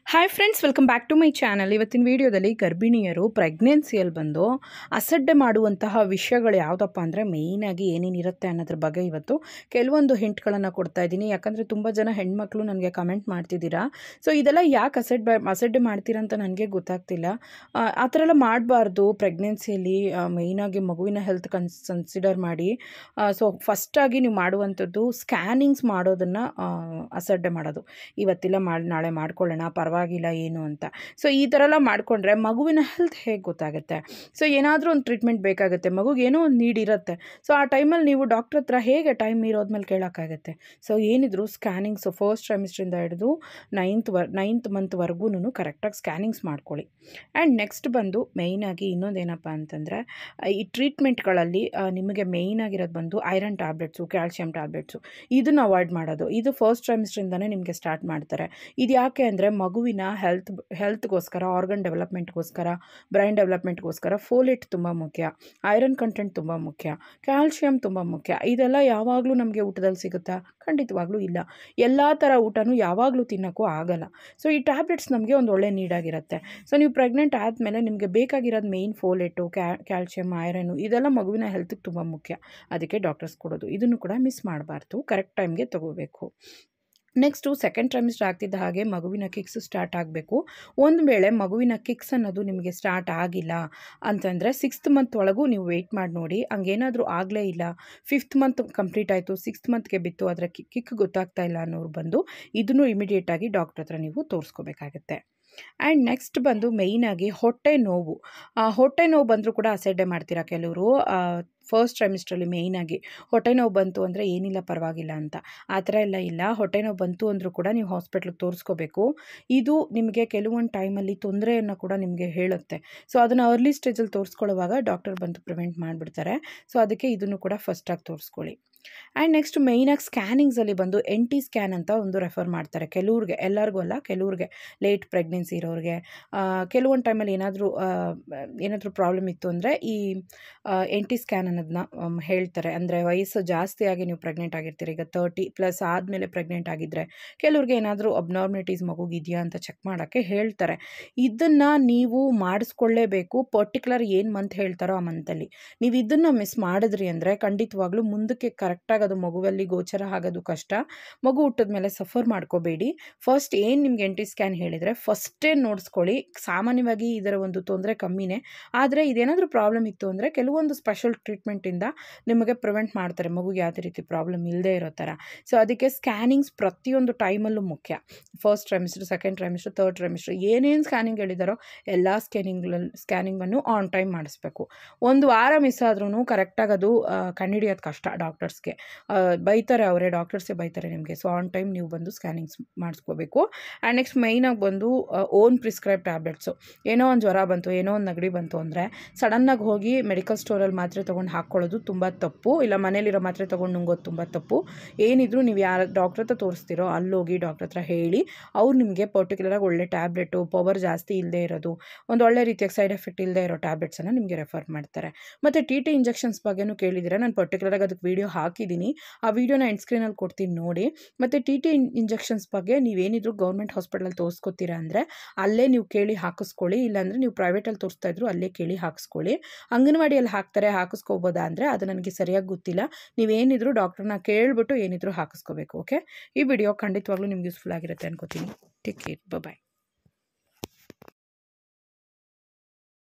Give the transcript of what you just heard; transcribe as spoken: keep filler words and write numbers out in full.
Hi friends, welcome back to my channel. ಇವತ್ತಿನ ವಿಡಿಯೋದಲ್ಲಿ ಗರ್ಭಿಣಿಯರು ಪ್ರೆಗ್ನೆನ್ಸಿಯಲ್ಲಿ ಬಂದು ಅಸಡ್ಡೆ ಮಾಡುವಂತಹ ವಿಷಯಗಳು ಯಾವುದಪ್ಪ ಅಂದರೆ ಮೇಯ್ನಾಗಿ ಏನೇನಿರುತ್ತೆ ಅನ್ನೋದ್ರ ಬಗ್ಗೆ ಇವತ್ತು ಕೆಲವೊಂದು ಹಿಂಟ್ಗಳನ್ನು ಕೊಡ್ತಾ ಇದ್ದೀನಿ. ಯಾಕಂದರೆ ತುಂಬ ಜನ ಹೆಣ್ಮಕ್ಳು ನನಗೆ ಕಮೆಂಟ್ ಮಾಡ್ತಿದ್ದೀರಾ. ಸೊ ಇದೆಲ್ಲ ಯಾಕೆ ಅಸಡ್ಡೆ ಅಸಡ್ಡೆ ಮಾಡ್ತೀರಾ ಅಂತ ನನಗೆ ಗೊತ್ತಾಗ್ತಿಲ್ಲ. ಆ ಥರ ಎಲ್ಲ ಮಾಡಬಾರ್ದು. ಪ್ರೆಗ್ನೆನ್ಸಿಯಲ್ಲಿ ಮೇಯ್ನಾಗಿ ಮಗುವಿನ ಹೆಲ್ತ್ ಕನ್ಸ್ ಕನ್ಸಿಡರ್ ಮಾಡಿ ಸೊ ಫಸ್ಟಾಗಿ ನೀವು ಮಾಡುವಂಥದ್ದು ಸ್ಕ್ಯಾನಿಂಗ್ಸ್ ಮಾಡೋದನ್ನು ಅಸಡ್ಡೆ ಮಾಡೋದು. ಇವತ್ತಿಲ್ಲ ಮಾಡಿ ನಾಳೆ ಮಾಡ್ಕೊಳ್ಳೋಣ, ಪರವಾಗಿಲ್ಲ ಏನು ಅಂತ. ಸೊ ಈ ಥರ ಎಲ್ಲ ಮಾಡಿಕೊಂಡ್ರೆ ಮಗುವಿನ ಹೆಲ್ತ್ ಹೇಗೆ ಗೊತ್ತಾಗುತ್ತೆ? ಸೊ ಏನಾದರೂ ಒಂದು ಟ್ರೀಟ್ಮೆಂಟ್ ಬೇಕಾಗುತ್ತೆ, ಮಗುಗೆ ಏನೋ ಒಂದು ನೀಡ್ ಇರುತ್ತೆ. ಸೊ ಆ ಟೈಮಲ್ಲಿ ನೀವು ಡಾಕ್ಟ್ರ್ ಹತ್ರ ಹೇಗೆ ಟೈಮ್ ಇರೋದ್ಮೇಲೆ ಕೇಳೋಕ್ಕಾಗತ್ತೆ? ಸೊ ಏನಿದ್ರು ಸ್ಕ್ಯಾನಿಂಗ್ಸು ಫಸ್ಟ್ ಟ್ರೈಮಿಸ್ಟ್ರಿಂದ ಹಿಡಿದು ನೈನ್ತ್ ವರ್ ನೈನ್ತ್ ಮಂತ್ವರೆಗೂ ಕರೆಕ್ಟಾಗಿ ಸ್ಕ್ಯಾನಿಂಗ್ಸ್ ಮಾಡ್ಕೊಳ್ಳಿ. ಆ್ಯಂಡ್ ನೆಕ್ಸ್ಟ್ ಬಂದು ಮೇಯ್ನಾಗಿ ಇನ್ನೊಂದೇನಪ್ಪ ಅಂತಂದರೆ ಈ ಟ್ರೀಟ್ಮೆಂಟ್ಗಳಲ್ಲಿ ನಿಮಗೆ ಮೇಯ್ನಾಗಿರೋದು ಬಂದು ಐರನ್ ಟ್ಯಾಬ್ಲೆಟ್ಸು, ಕ್ಯಾಲ್ಶಿಯಂ ಟ್ಯಾಬ್ಲೆಟ್ಸು, ಇದನ್ನು ಅವಾಯ್ಡ್ ಮಾಡೋದು. ಇದು ಫಸ್ಟ್ ಟ್ರೈಮಿಸ್ಟ್ರಿಂದನೇ ನಿಮಗೆ ಸ್ಟಾರ್ಟ್ ಮಾಡ್ತಾರೆ. ಇದು ಯಾಕೆ ಅಂದರೆ ಮಗುವಿನ ಹೆಲ್ತ್ ಹೆಲ್ತ್ಗೋಸ್ಕರ, ಆರ್ಗನ್ ಡೆವಲಪ್ಮೆಂಟ್ಗೋಸ್ಕರ, ಬ್ರೈನ್ ಡೆವಲಪ್ಮೆಂಟ್ಗೋಸ್ಕರ ಫೋಲೇಟ್ ತುಂಬ ಮುಖ್ಯ, ಐರನ್ ಕಂಟೆಂಟ್ ತುಂಬ ಮುಖ್ಯ, ಕ್ಯಾಲ್ಶಿಯಂ ತುಂಬ ಮುಖ್ಯ. ಇದೆಲ್ಲ ಯಾವಾಗಲೂ ನಮಗೆ ಊಟದಲ್ಲಿ ಸಿಗುತ್ತಾ? ಖಂಡಿತವಾಗ್ಲೂ ಇಲ್ಲ. ಎಲ್ಲ ಥರ ಊಟನೂ ಯಾವಾಗಲೂ ತಿನ್ನೋಕ್ಕೂ ಆಗಲ್ಲ. ಸೊ ಈ ಟ್ಯಾಬ್ಲೆಟ್ಸ್ ನಮಗೆ ಒಂದು ಒಳ್ಳೆ ನೀಡಾಗಿರುತ್ತೆ. ಸೊ ನೀವು ಪ್ರೆಗ್ನೆಂಟ್ ಆದಮೇಲೆ ನಿಮಗೆ ಬೇಕಾಗಿರೋದು ಮೇಯ್ನ್ ಫೋಲೇಟು, ಕ್ಯಾ ಕ್ಯಾಲ್ಶಿಯಮ್, ಐರನ್ನು, ಇದೆಲ್ಲ ಮಗುವಿನ ಹೆಲ್ತ್ಗೆ ತುಂಬ ಮುಖ್ಯ. ಅದಕ್ಕೆ ಡಾಕ್ಟರ್ಸ್ ಕೊಡೋದು. ಇದನ್ನು ಕೂಡ ಮಿಸ್ ಮಾಡಬಾರ್ದು, ಕರೆಕ್ಟ್ ಟೈಮ್ಗೆ ತಗೋಬೇಕು. ನೆಕ್ಸ್ಟು ಸೆಕೆಂಡ್ ಟ್ರೈಮಿಸ್ಟರ್ ಆಗ್ತಿದ್ದ ಹಾಗೆ ಮಗುವಿನ ಕಿಕ್ಸ್ ಸ್ಟಾರ್ಟ್ ಆಗಬೇಕು. ಒಂದು ವೇಳೆ ಮಗುವಿನ ಕಿಕ್ಸ್ ಅನ್ನೋದು ನಿಮಗೆ ಸ್ಟಾರ್ಟ್ ಆಗಿಲ್ಲ ಅಂತಂದರೆ ಸಿಕ್ಸ್ತ್ ಮಂತ್ ಒಳಗೂ ನೀವು ವೆಯ್ಟ್ ಮಾಡಿ ನೋಡಿ. ಹಂಗೇನಾದರೂ ಆಗಲೇ ಇಲ್ಲ, ಫಿಫ್ತ್ ಮಂತ್ ಕಂಪ್ಲೀಟ್ ಆಯಿತು, ಸಿಕ್ಸ್ತ್ ಮಂತ್ಗೆ ಬಿತ್ತು, ಅದರ ಕಿಕ್ ಗೊತ್ತಾಗ್ತಾ ಇಲ್ಲ ಅನ್ನೋರು ಬಂದು ಇದನ್ನು ಇಮಿಡಿಯೇಟಾಗಿ ಡಾಕ್ಟ್ರ್ ಹತ್ರ ನೀವು ತೋರಿಸ್ಕೋಬೇಕಾಗತ್ತೆ. ಆ್ಯಂಡ್ ನೆಕ್ಸ್ಟ್ ಬಂದು ಮೇಯ್ನಾಗಿ ಹೊಟ್ಟೆ ನೋವು. ಹೊಟ್ಟೆ ನೋವು ಬಂದರೂ ಕೂಡ ಅಸಡ್ಡೆ ಮಾಡ್ತೀರಾ ಕೆಲವರು. ಫಸ್ಟ್ ಟ್ರೈಮಿಸ್ಟ್ರಲ್ಲಿ ಮೇಯ್ನಾಗಿ ಹೊಟ್ಟೆ ನೋವು ಬಂತು ಅಂದರೆ ಏನಿಲ್ಲ ಪರವಾಗಿಲ್ಲ ಅಂತ. ಆ ಥರ ಎಲ್ಲ ಇಲ್ಲ. ಹೊಟ್ಟೆ ನೋವು ಬಂತು ಅಂದರೂ ಕೂಡ ನೀವು ಹಾಸ್ಪಿಟ್ಲಿಗೆ ತೋರಿಸ್ಕೋಬೇಕು. ಇದು ನಿಮಗೆ ಕೆಲವೊಂದು ಟೈಮಲ್ಲಿ ತೊಂದರೆಯನ್ನು ಕೂಡ ನಿಮಗೆ ಹೇಳುತ್ತೆ. ಸೊ ಅದನ್ನು ಅರ್ಲಿ ಸ್ಟೇಜಲ್ಲಿ ತೋರಿಸ್ಕೊಳ್ಳುವಾಗ ಡಾಕ್ಟರ್ ಬಂದು ಪ್ರಿವೆಂಟ್ ಮಾಡಿಬಿಡ್ತಾರೆ. ಸೊ ಅದಕ್ಕೆ ಇದನ್ನು ಕೂಡ ಫಸ್ಟಾಗಿ ತೋರಿಸ್ಕೊಳ್ಳಿ. ಆ್ಯಂಡ್ ನೆಕ್ಸ್ಟ್ ಮೇಯ್ನಾಗಿ ಸ್ಕ್ಯಾನಿಂಗ್ಸಲ್ಲಿ ಬಂದು ಎನ್ ಟಿ ಸ್ಕ್ಯಾನ್ ಅಂತ ಒಂದು ರೆಫರ್ ಮಾಡ್ತಾರೆ ಕೆಲವ್ರಿಗೆ, ಎಲ್ಲರಿಗೂ ಅಲ್ಲ, ಕೆಲವ್ರಿಗೆ, ಲೇಟ್ ಪ್ರೆಗ್ನೆನ್ಸಿ ಇರೋರಿಗೆ. ಕೆಲವೊಂದು ಟೈಮಲ್ಲಿ ಏನಾದರೂ ಏನಾದರೂ ಪ್ರಾಬ್ಲಮ್ ಇತ್ತು ಅಂದರೆ ಈ ಎನ್ ಟಿ ಸ್ಕ್ಯಾನ್ ಅನ್ನೋದನ್ನ ಹೇಳ್ತಾರೆ. ಅಂದರೆ ವಯಸ್ಸು ಜಾಸ್ತಿಯಾಗಿ ನೀವು ಪ್ರೆಗ್ನೆಂಟ್ ಆಗಿರ್ತೀರಿ, ಈಗ ತರ್ಟಿ ಪ್ಲಸ್ ಆದಮೇಲೆ ಪ್ರೆಗ್ನೆಂಟ್ ಆಗಿದ್ದರೆ ಕೆಲವ್ರಿಗೆ ಏನಾದರೂ ಅಬ್ನಾರ್ಮಿಲಿಟೀಸ್ ಮಗುಗಿದೆಯಾ ಅಂತ ಚೆಕ್ ಮಾಡೋಕ್ಕೆ ಹೇಳ್ತಾರೆ. ಇದನ್ನು ನೀವು ಮಾಡಿಸ್ಕೊಳ್ಳೇಬೇಕು. ಪರ್ಟಿಕ್ಯುಲರ್ ಏನು ಮಂತ್ ಹೇಳ್ತಾರೋ ಆ ಮಂತಲ್ಲಿ ನೀವು ಇದನ್ನು ಮಿಸ್ ಮಾಡಿದ್ರಿ ಅಂದರೆ ಖಂಡಿತವಾಗ್ಲೂ ಮುಂದಕ್ಕೆ ಕರೆಕ್ಟಾಗಿ ಅದು ಮಗುವಲ್ಲಿ ಗೋಚರ ಆಗೋದು ಕಷ್ಟ. ಮಗು ಹುಟ್ಟಿದ ಮೇಲೆ ಸಫರ್ ಮಾಡ್ಕೋಬೇಡಿ. ಫಸ್ಟ್ ಏನು ನಿಮ್ಗೆ ಎನ್ ಟಿ ಸ್ಕ್ಯಾನ್ ಹೇಳಿದರೆ ಫಸ್ಟೇ ನೋಡಿಸ್ಕೊಳ್ಳಿ. ಸಾಮಾನ್ಯವಾಗಿ ಇದರ ಒಂದು ತೊಂದರೆ ಕಮ್ಮಿನೇ, ಆದರೆ ಇದೇನಾದರೂ ಪ್ರಾಬ್ಲಮ್ ಇತ್ತು ಅಂದರೆ ಕೆಲವೊಂದು ಸ್ಪೆಷಲ್ ಟ್ರೀಟ್ಮೆಂಟಿಂದ ನಿಮಗೆ ಪ್ರಿವೆಂಟ್ ಮಾಡ್ತಾರೆ, ಮಗುಗೆ ಯಾವುದೇ ರೀತಿ ಪ್ರಾಬ್ಲಮ್ ಇಲ್ಲದೆ ಇರೋ ಥರ. ಸೊ ಅದಕ್ಕೆ ಸ್ಕ್ಯಾನಿಂಗ್ಸ್ ಪ್ರತಿಯೊಂದು ಟೈಮಲ್ಲೂ ಮುಖ್ಯ. First trimester, second trimester, third trimester ಏನೇನು ಸ್ಕ್ಯಾನಿಂಗ್ ಹೇಳಿದಾರೋ ಎಲ್ಲ ಸ್ಕ್ಯಾನಿಂಗ್ಗಳಲ್ಲಿ ಸ್ಕ್ಯಾನಿಂಗನ್ನು ಆನ್ ಟೈಮ್ ಮಾಡಿಸ್ಬೇಕು. ಒಂದು ವಾರ ಮಿಸ್ ಆದ್ರೂ ಕರೆಕ್ಟಾಗಿ ಅದು ಕಂಡುಹಿಡಿಯೋದು ಕಷ್ಟ. ಡಾಕ್ಟರ್ಸ್ಗೆ ಬೈತಾರೆ, ಅವರೇ ಡಾಕ್ಟರ್ಸೇ ಬೈತಾರೆ ನಿಮಗೆ. ಸೊ ಆನ್ ಟೈಮ್ ನೀವು ಬಂದು ಸ್ಕ್ಯಾನಿಂಗ್ಸ್ ಮಾಡಿಸ್ಕೋಬೇಕು. ಆ್ಯಂಡ್ ನೆಕ್ಸ್ಟ್ ಮೇಯ್ನಾಗಿ ಬಂದು ಓನ್ ಪ್ರಿಸ್ಕ್ರೈಬ್ ಟ್ಯಾಬ್ಲೆಟ್ಸು. ಏನೋ ಒಂದು ಜ್ವರ ಬಂತು, ಏನೋ ಒಂದು ನೆಗಡಿ ಬಂತು ಅಂದರೆ ಸಡನ್ನಾಗಿ ಹೋಗಿ ಮೆಡಿಕಲ್ ಸ್ಟೋರಲ್ಲಿ ಮಾತ್ರೆ ತೊಗೊಂಡು ಹಾಕ್ಕೊಳ್ಳೋದು ತುಂಬ ತಪ್ಪು. ಇಲ್ಲ ಮನೇಲಿರೋ ಮಾತ್ರೆ ತೊಗೊಂಡು ನುಂಗೋದು ತುಂಬ ತಪ್ಪು. ಏನಿದ್ರು ನೀವು ಯಾರು ಡಾಕ್ಟ್ರ್ ಹತ್ರ ತೋರಿಸ್ತಿರೋ ಅಲ್ಲೋಗಿ ಡಾಕ್ಟ್ರ್ ಹತ್ರ ಹೇಳಿ ಅವ್ರು ನಿಮಗೆ ಪರ್ಟಿಕ್ಯುಲರಾಗಿ ಒಳ್ಳೆ ಟ್ಯಾಬ್ಲೆಟು, ಪವರ್ ಜಾಸ್ತಿ ಇಲ್ಲದೆ ಇರೋದು, ಒಂದು ಒಳ್ಳೆ ರೀತಿಯಾಗಿ ಸೈಡ್ ಎಫೆಕ್ಟ್ ಇಲ್ಲದೆ ಇರೋ ಟ್ಯಾಬ್ಲೆಟ್ಸನ್ನು ನಿಮಗೆ ರೆಫರ್ ಮಾಡ್ತಾರೆ. ಮತ್ತು ಟಿ ಟಿ ಇಂಜೆಕ್ಷನ್ಸ್ ಬಗ್ಗೆನೂ ಕೇಳಿದ್ದೀರಾ. ನಾನು ಪರ್ಟಿಕ್ಯುಲರಾಗಿ ಅದಕ್ಕೆ ವೀಡಿಯೋ ಹಾಕಿದ್ದೀನಿ. ಆ ವಿಡಿಯೋನ ಎಂಡ್ ಸ್ಕ್ರೀನಲ್ಲಿ ಕೊಡ್ತೀನಿ ನೋಡಿ. ಮತ್ತು ಟಿ ಟಿ ಇಂಜೆಕ್ಷನ್ಸ್ ಬಗ್ಗೆ ನೀವೇನಿದ್ರು ಗೌರ್ಮೆಂಟ್ ಹಾಸ್ಪಿಟಲಲ್ಲಿ ತೋರಿಸ್ಕೊತೀರಾ ಅಂದರೆ ಅಲ್ಲೇ ನೀವು ಕೇಳಿ ಹಾಕಿಸ್ಕೊಳ್ಳಿ. ಇಲ್ಲಾಂದರೆ ನೀವು ಪ್ರೈವೇಟಲ್ಲಿ ತೋರಿಸ್ತಾ ಇದ್ರು ಅಲ್ಲೇ ಕೇಳಿ ಹಾಕಿಸ್ಕೊಳ್ಳಿ. ಅಂಗನವಾಡಿಯಲ್ಲಿ ಹಾಕ್ತಾರೆ, ಹಾಕಿಸ್ಕೋಬೋದಾ ಅಂದರೆ ಅದು ನನಗೆ ಸರಿಯಾಗಿ ಗೊತ್ತಿಲ್ಲ. ನೀವೇನಿದ್ರು ಡಾಕ್ಟ್ರನ್ನ ಕೇಳಿಬಿಟ್ಟು ಏನಿದ್ರು ಹಾಕಿಸ್ಕೋಬೇಕು. ಓಕೆ, ಈ ವಿಡಿಯೋ ಖಂಡಿತವಾಗ್ಲೂ ನಿಮ್ಗೆ ಯೂಸ್ಫುಲ್ ಆಗಿರುತ್ತೆ ಅನ್ಕೋತೀನಿ. ಟೇಕ್ ಕೇರ್, ಬಾಯ್.